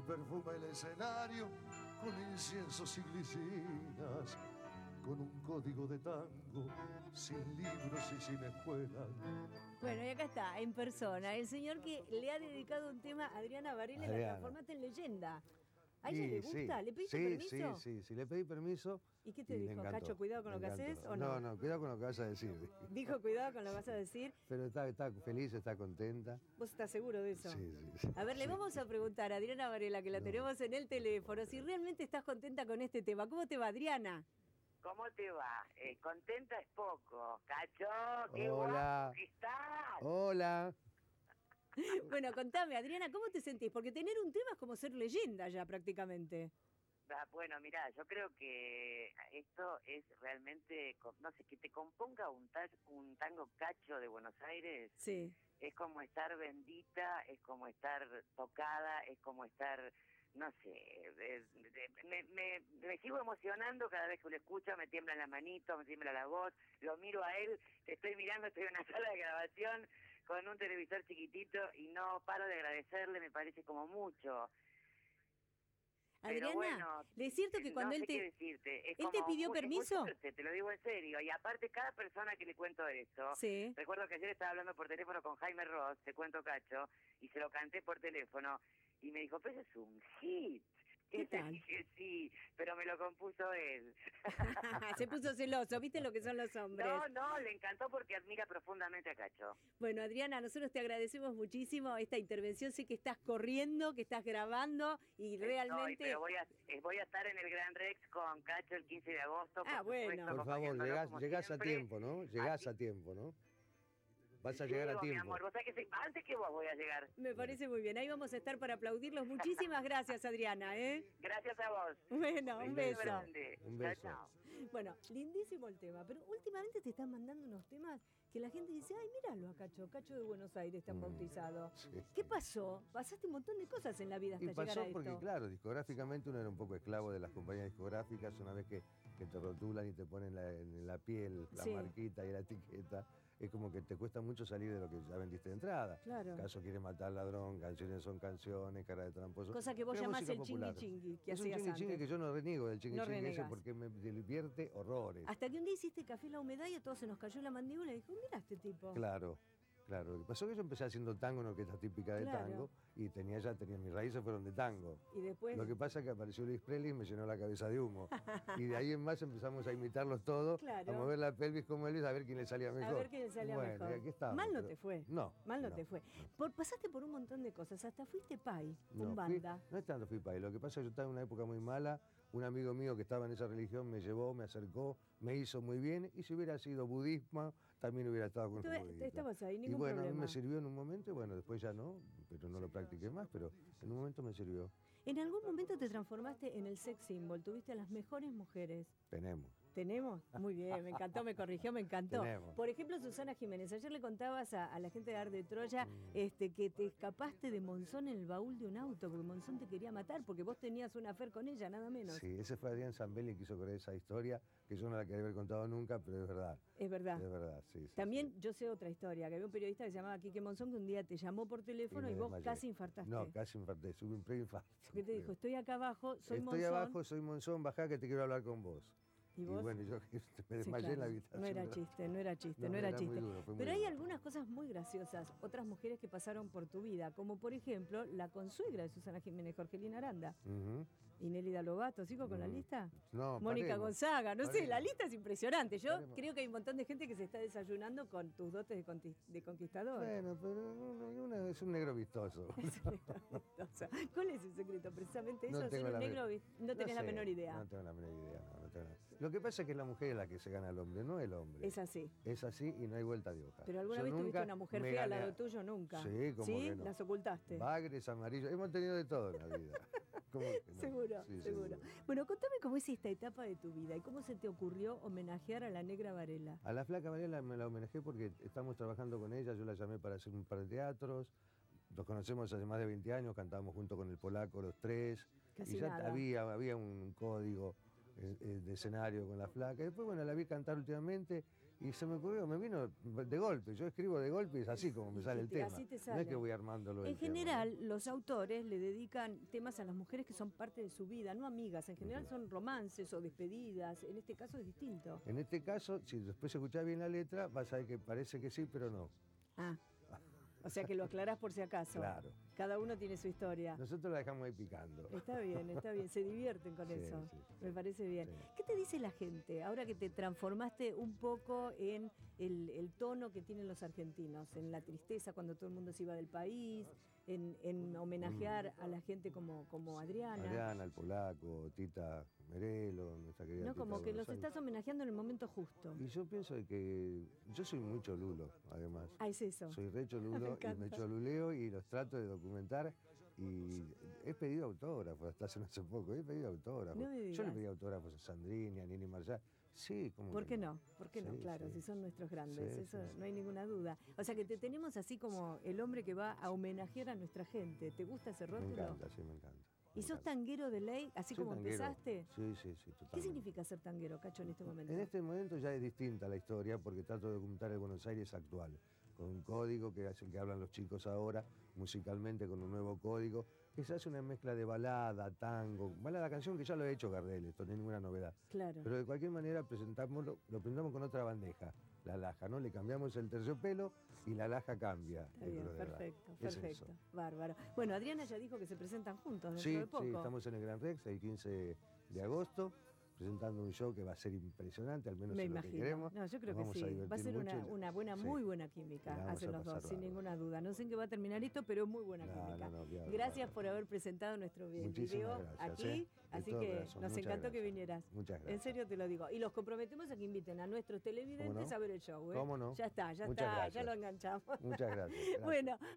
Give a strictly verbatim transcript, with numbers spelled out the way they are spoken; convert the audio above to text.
perfuma el escenario con inciensos y glicinas, con un código de tango, sin libros y sin escuela. Bueno, y acá está, en persona, el señor que le ha dedicado un tema a Adriana Varela y la transformaste en leyenda. ¿A ella Y le gusta? sí, ¿Le pediste sí, permiso? Sí, sí, sí, le pedí permiso. ¿Y qué te y dijo? Cacho, cuidado con lo que haces, ¿o no? no? No, no, cuidado con lo que vas a decir. Dijo, cuidado con lo que vas a decir. Pero está, está feliz, está contenta. ¿Vos estás seguro de eso? Sí, sí, sí. A ver, le Sí. vamos a preguntar a Adriana Varela, que la No. tenemos en el teléfono, si realmente estás contenta con este tema. ¿Cómo te va, Adriana? ¿Cómo te va? Eh, contenta es poco. Cacho, qué Hola. guapo que estás. Hola. Bueno, contame, Adriana, ¿cómo te sentís? Porque tener un tema es como ser leyenda ya prácticamente. Ah, bueno, mira, yo creo que esto es realmente, co- no sé, que te componga un, ta- un tango cacho de Buenos Aires. Sí. Es como estar bendita, es como estar tocada, es como estar, no sé, es- de- me, me, me sigo emocionando cada vez que lo escucho, me tiemblan las manitos, me tiembla la voz, lo miro a él, te estoy mirando, estoy en una sala de grabación con un televisor chiquitito y no paro de agradecerle, me parece como mucho. Pero Adriana, bueno, ¿le es cierto que cuando no él sé te... qué decirte. Es ¿Él te como pidió muy- es muy permiso? fuerte, te lo digo en serio. Y aparte, cada persona que le cuento esto, Sí. recuerdo que ayer estaba hablando por teléfono con Jaime Ross, te cuento Cacho, y se lo canté por teléfono, y me dijo, pero es un hit. ¿Qué Y le tal? dije, sí, pero me lo compuso él. Se puso celoso, ¿viste lo que son los hombres? No, no, le encantó porque admira profundamente a Cacho. Bueno, Adriana, nosotros te agradecemos muchísimo esta intervención. Sé que estás corriendo, que estás grabando y Estoy, realmente... pero voy a, eh, voy a estar en el Gran Rex con Cacho el quince de agosto. Ah, por supuesto, bueno. Por favor, acompañándolo llegás, como llegás a siempre. tiempo, ¿no? Llegás Así- a tiempo, ¿no? Vas a llegar Llego, a mi tiempo. amor, vos sabés que sí, antes que vos voy a llegar. Me parece muy bien. Ahí vamos a estar para aplaudirlos. Muchísimas gracias, Adriana, ¿eh? Gracias a vos. Bueno, un beso. grande. Un beso. Chao, chao. Bueno, lindísimo el tema, pero últimamente te están mandando unos temas que la gente dice, ay, míralo a Cacho, Cacho de Buenos Aires, tan Mm, bautizado. sí. ¿Qué pasó? Pasaste un montón de cosas en la vida hasta Y llegar pasó a porque, esto. claro, discográficamente uno era un poco esclavo de las compañías discográficas, una vez que, que te rotulan y te ponen la- en la piel la Sí. marquita y la etiqueta, es como que te cuesta mucho salir de lo que ya vendiste de entrada. Claro. Caso quiere matar al ladrón, canciones son canciones, cara de tramposo. Cosa que vos Pero llamás música el popular. chingui-chingui que Es un hacías chingui-chingui antes. que yo no reniego del chingui-chingui ese renegas. porque me divierte horrores. Hasta que un día hiciste Café La Humedad y a todos se nos cayó la mandíbula y dijo, mira este tipo. Claro, claro. Lo que pasó es que yo empecé haciendo tango en orquesta típica de Claro. tango y tenía ya tenía mis raíces fueron de tango. Y después... Lo que pasa es que apareció Luis Presley y me llenó la cabeza de humo. Y de ahí en más empezamos a imitarlos todos, Claro. a mover la pelvis como Elvis, a ver quién le salía mejor. A ver quién le salía bueno, mejor. Y aquí estamos, Mal no pero- te fue. No. Mal no, te fue. Por, pasaste por un montón de cosas. Hasta fuiste pai No, con fui- banda. no es tanto fui país. Lo que pasa es que yo estaba en una época muy mala. Un amigo mío que estaba en esa religión me llevó, me acercó, me hizo muy bien. Y si hubiera sido budismo, también hubiera estado con Tú los budistas. estabas ahí, Y ningún bueno, a mí problema. me sirvió en un momento, y bueno, después ya no, pero no lo practiqué más, pero en un momento me sirvió. En algún momento te transformaste en el sex symbol. Tuviste a las mejores mujeres. Tenemos. ¿Tenemos? Muy bien, me encantó, me corrigió, me encantó. Tenemos. Por ejemplo, Susana Jiménez, ayer le contabas a, a la gente de Ar de Troya Mm. este, que te escapaste de Monzón en el baúl de un auto, porque Monzón te quería matar, porque vos tenías una afer con ella, nada menos. Sí, ese fue Adrián Zambelli que hizo creer esa historia, que yo no la quería haber contado nunca, pero es verdad. Es verdad. Es verdad, sí. sí, También sí. yo sé otra historia, que había un periodista que se llamaba Quique Monzón que un día te llamó por teléfono y, me vos desmayé. casi infartaste. No, casi infarté, tuve un preinfarto. Que te dijo, estoy acá abajo, soy Estoy Monzón. abajo, soy Monzón, bajá que te quiero hablar con vos. ¿Y Y, vos? bueno, yo me Sí, desmayé en la claro. habitación. No era chiste, no era chiste, no, No, era, era muy chiste. duro, fue muy Pero hay duro. algunas cosas muy graciosas, otras mujeres que pasaron por tu vida, como por ejemplo la consuegra de Susana Jiménez, Jorgelina Aranda. Ujú. Y Nélida Lobato, ¿sigo con la Mm. lista? No, Mónica paremos, Gonzaga, no sé, paremos. la lista es impresionante. Yo Paremos. creo que hay un montón de gente que se está desayunando con tus dotes de, conti- de conquistador. Bueno, pero no, no, uno es un negro vistoso. O sea, ¿cuál es el secreto? Precisamente eso, No ser tengo un la negro, men- no tenés la sé, menor idea. No tengo la menor idea. no, no tengo la- Lo que pasa es que la mujer es la que se gana al hombre, no el hombre. Es así. Es así y no hay vuelta de hoja. Pero alguna Yo vez tuviste nunca una mujer me fea al gané lado a- tuyo, nunca. Sí, como ¿Sí? que no. Las ocultaste. Bagres, amarillos, hemos tenido de todo en la vida. ¿Cómo que no? Seguro, Sí, seguro. Bueno, contame cómo es esta etapa de tu vida y cómo se te ocurrió homenajear a la Negra Varela. A la flaca Varela me la homenajé porque estamos trabajando con ella, yo la llamé para hacer un par de teatros, nos conocemos hace más de veinte años, cantábamos junto con el polaco los tres, Casi y ya nada. había, había un código eh, eh, de escenario con la flaca. Y después, bueno, la vi cantar últimamente Y se me ocurrió, me vino de golpe. Yo escribo de golpe y es así como me sale el tema. Así te No sale. es que voy armándolo. En general, los autores le dedican temas a las mujeres que son parte de su vida, no amigas. En general son romances o despedidas. En este caso es distinto. En este caso, si después escuchás bien la letra, vas a ver que parece que sí, pero no. Ah, o sea que lo aclarás por si acaso. Claro. Cada uno tiene su historia. Nosotros la dejamos ahí picando. Está bien, está bien. Se divierten con Sí, eso. sí, sí. Me parece bien. Sí. ¿Qué te dice la gente ahora que te transformaste un poco en el, el tono que tienen los argentinos? En la tristeza cuando todo el mundo se iba del país, en, en homenajear a la gente como, como Adriana. Adriana, el polaco, Tita Merelo, nuestra querida No, Tita como de que Buenos los Aires. estás homenajeando en el momento justo. Y yo pienso de que yo soy muy cholulo, además. Ah, es eso. Soy re Me cholulo y encanta. me choluleo y los trato de documentar. Y he pedido autógrafos, hasta hace no hace poco, he pedido autógrafos. No me Yo le digas. pedí autógrafos a Sandrini, a Nini Marshall. Sí, ¿cómo ¿Por que qué no? ¿Por qué no? Sí, Claro, sí. si son nuestros grandes, Sí, eso sí, sí. no hay ninguna duda. O sea que te tenemos así como el hombre que va a homenajear a nuestra gente. ¿Te gusta ese Me rótulo? encanta, sí, me encanta. ¿Y me sos encanta. tanguero de ley, así Soy como tanguero. empezaste? Sí, sí, sí, totalmente. ¿Qué significa ser tanguero, Cacho, en este momento? En este momento ya es distinta la historia porque trato de documentar el Buenos Aires actual, con un código que es el que hablan los chicos ahora, musicalmente con un nuevo código, que se hace una mezcla de balada, tango, balada, canción que ya lo he hecho Gardel, esto no es ninguna novedad. Claro. Pero de cualquier manera presentámoslo, lo presentamos con otra bandeja, la laja, ¿no? Le cambiamos el terciopelo y la laja cambia. Está el bien, color de verdad. perfecto, Es perfecto. eso. Bárbaro. Bueno, Adriana ya dijo que se presentan juntos dentro Sí, de poco. sí, estamos en el Gran Rex el quince de agosto, presentando un show que va a ser impresionante, al menos Me es lo que imagino. queremos. No, yo creo Nos que vamos sí. a Va a divertir ser una, mucho y- una buena, sí. muy buena La química. vamos Hacen a los dos, pasar sin bárbaro. ninguna duda. No sé en qué va a terminar esto, pero es muy buena No, química. no, no, qué Gracias bárbaro. por haber presentado nuestro vi- Muchísimas video gracias, aquí. ¿eh? De Así todo que corazón, nos muchas encantó que gracias. vinieras. Muchas En gracias. serio te lo digo. Y los comprometemos a que inviten a nuestros televidentes ¿Cómo no? a ver el show. ¿eh? ¿Cómo no? Ya está, ya Muchas está, ya gracias. lo enganchamos. Muchas gracias. gracias. Bueno.